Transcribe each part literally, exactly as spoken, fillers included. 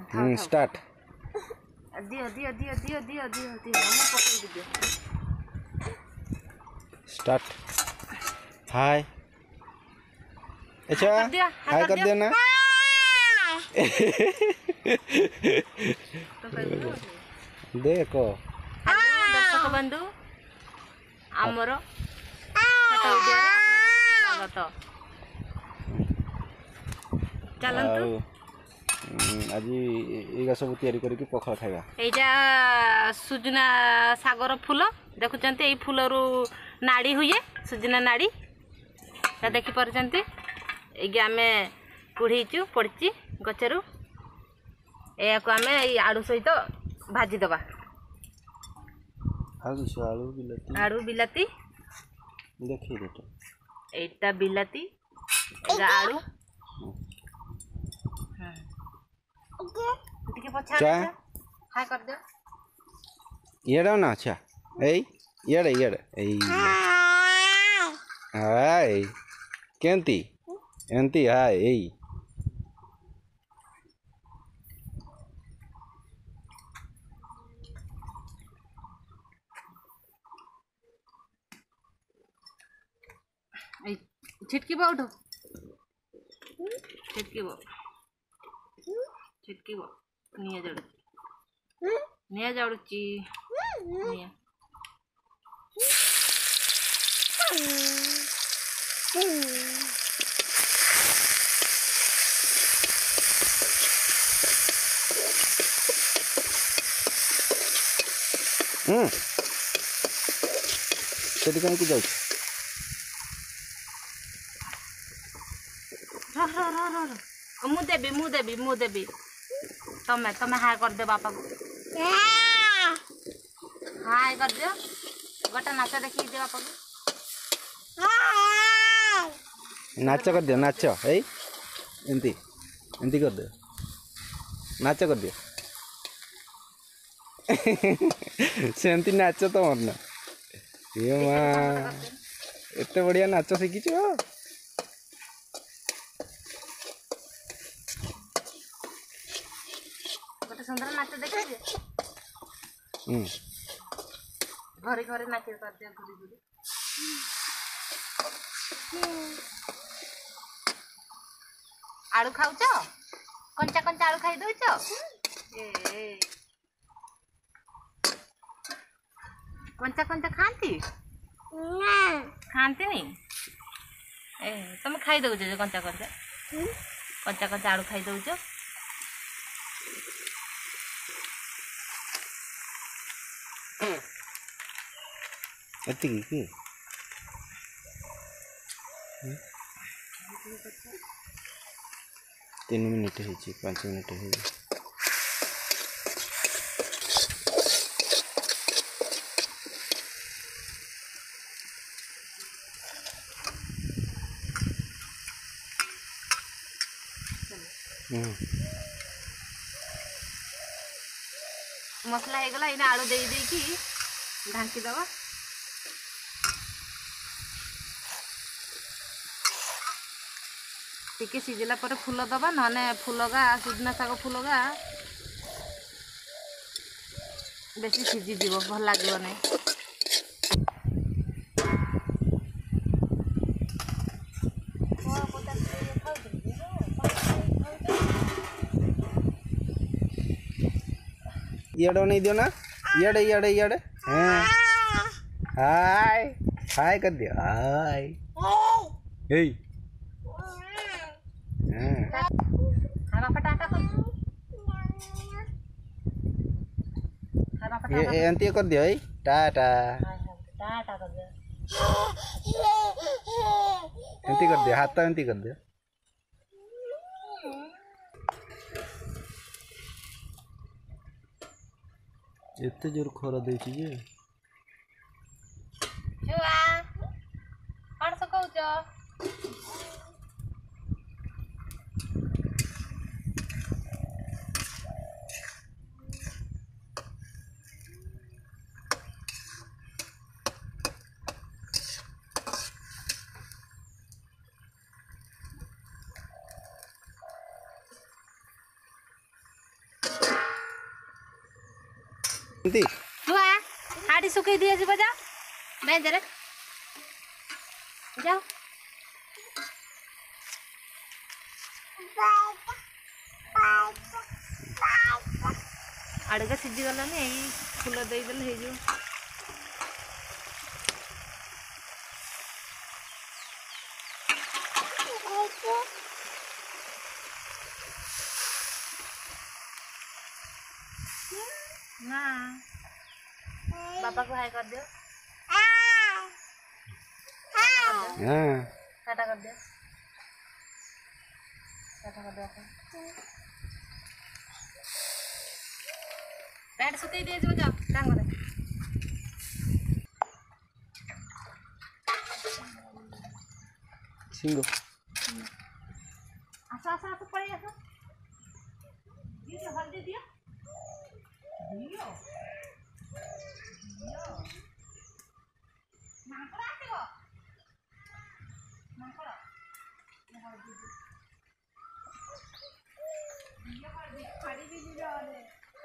हम्म start दियो दियो दियो दियो दियो दियो दियो हम पकड़ दियो स्टार्ट हाय अच्छा हाय कर दिया हाय कर दिया ना तो कर देखो दर्शक बंधु आमर छठ उद्यान स्वागत चलंतु आज ये सब तैयारी करके पखाल खाइबा एजा सुजना सागर फूल देखुचंती एई फूल रु नाड़ी हुए सुजना नाड़ी ता देखि परचंती एगे आमे कुढ़ीचु पड़ची गचरु ए को आमे एई आड़ू सहित भाजी दबा आलू से आलू बिलाती आड़ू बिलाती देखि देतो एटा बिलाती एगा आड़ू टिके पछा हाय कर दे येडा ना अच्छा एई येडे येडे एई हाय केंती एंती हाय एई ए छिटकी बा उठो छिटकी बा छिटकी बा निया जड़ुची निया जड़ुची निया हम्म सेठी कहीं की जाउछ रो रो रो रो रो मु देबी मु देबी मु देबी तमे तमे हाय कर दे बापा को हाय कर दियो गोटा नाच देखि दे बापा को नाच कर दियो नाच ए एंती एंती कर दे नाच कर दियो सेंती नाच तो मरना ये मां एते बढ़िया नाच शिखी छ गोटे सुंदर नाच देखि दे हम्म घरे घरे नाच कर दे घुरी घुरी आलू खाउछ कंचा कंचा आलू खाई दउछ ए कंचा कंचा खाती ना खाती नहीं ए तुम खाई दउछ जो कंचा कंचा कंचा कंचा आलू खाई दउछ एति की तीन मिनट है पाँच मिनट है मसला हो गला इन आलू दे दे की ढांकी दबा टिके सिझला पर फूल दबा नने फूलगा सुजना साग फूलगा बेसी सिझी जीव भल लागो नै इयाडो नहीं दियो ना इयाडे इयाडे इयाडे हैं हाय हाय कर दियो हाय हे हां बापा टाटा कर हां बापा ये एंती कर दियो ए टाटा टाटा कर दे एंती कर दियो हाथ एंती कर दियो एते जोर खरा देछि जे छुआ कौन स कहउछ ଏମିତି ଛୁଆ ହାଡ଼ି ଶୁଖେଇ ଦିଏ ଯିବ ଯାଅ ବେଞ୍ଚରେ ଯାଅ ଆଡ଼କେ ସିଝିଗଲାନି ଏଇ ଫୁଲ ଦେଇଦେଲେ ହେଇଯିବ। ନା बापा को हाय कर दियो हां टाटा कर दियो टाटा कर दियो पैंट सुते दे जो जाओ टांग दे सिंगो आसा आसा तो पड़े आसा ये हल्दी दियो दियो मांकड़ा आसीबो मांकड़ा ये हल्दी ये हल्दी खाड़ी भी दी जाओ दे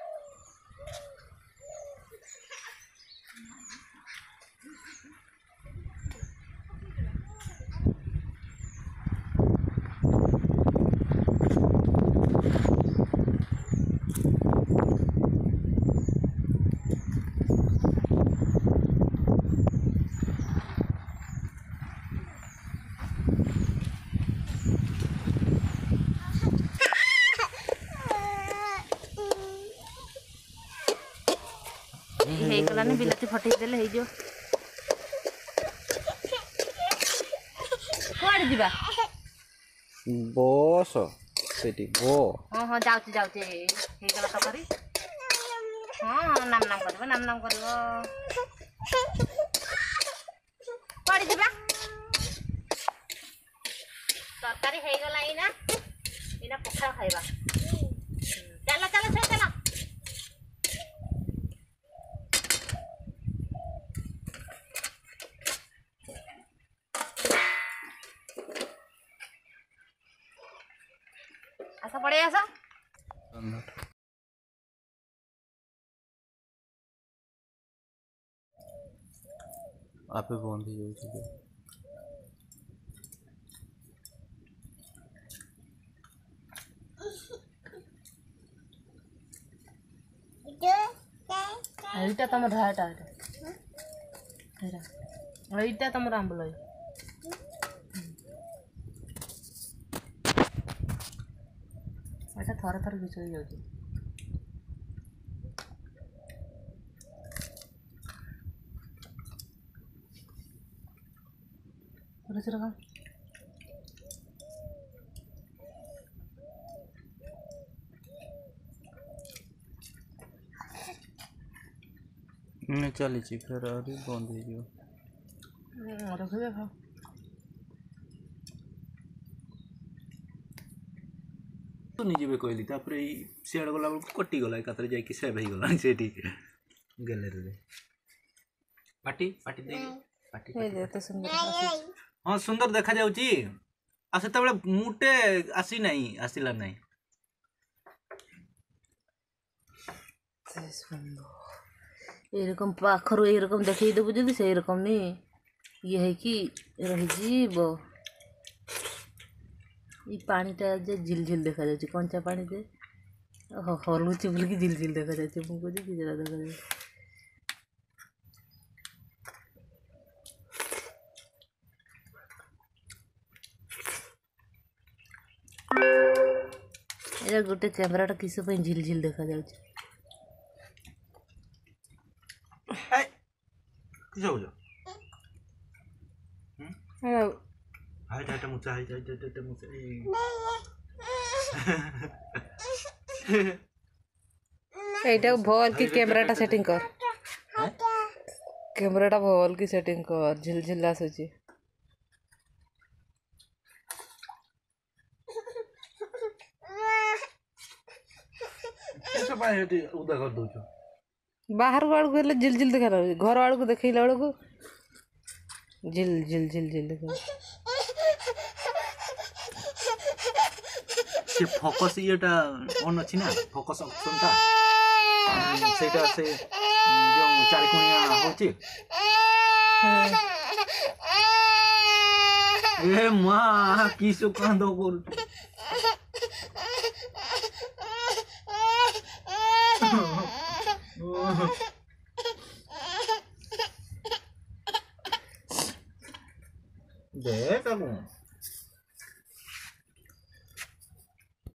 ହେଇଗଲାନି ବିଲାତି ଫଟେଇ ଦେଲେ ହେଇଯିବ। କୁଆଡେ ଯିବା ବସ ସେଠି ବୋ ହଁ ହଁ ଯାଉଛି ଯାଉଛି ହେଇଗଲା ତରକାରୀ ହଁ ହଁ ନାମ ନାମ କରିବ ନାମ ନାମ କରିବ କୁଆଡେ ଯିବା ତରକାରୀ ହେଇଗଲା ଏଇନା ଏଇନା ପଖାଳ ଖାଇବା ଚାଲ ଚାଲ ଚାଲ ଚାଲ आसा पड़े आसा आपे बंद हो जाए ଏଇଟା ତମ ଢାଟା ଏଇଟା ଏଇଟା ତମର ଆମ୍ବୁଲ ଏଇଟା ଥରେ ଥରେ ବିଛେଇ ଯାଉଛି ରୋଷେଇ ରଖ मैं चली फिर अरे बंद हो गयो रख देखा तो नहीं जीवे कहली तापर सियाड़ गला बेलू कटि गला एकाथरे जाइए सेव हो गला से गैलेरी रे पाटी पाटी दे पाटी एते सुंदर हां सुंदर देखा जाउची आ सेते बेले मुटे आसी नाही आसीला नाही एरकम पाखर एरकम देखई देबु जदी से एरकम नहीं ये है कि रही जीव ये पानीटा जे झिलझिल देखा जाए कंचा पानी दे हलुची बोलिकी झिलझिल देखा जाए मुझे किजरा देखा जाए ये गोटे कैमराटा किस झिलझिल देखा जाए हाय टाटा मुचा हाय टाटा टाटा मुचा एटा भल की कैमराटा सेटिंग कर कैमराटा भल की सेटिंग कर झिलझिल आसुची सब हेटी उदा कर दोछ बाहर वाल को झिलझिल देखा रहा घर वाल को देखैला वाल को झिल झिल झिल झिल देखा से फोकस येटा ऑन अछि ना फोकस ऑप्शन ता सेटा से ଯେଉଁ ଚାରିକଣିଆ ହଉଛି ଏ ମା କି ସୁକାନ୍ଦ କରୁ ଦେ ତାକୁ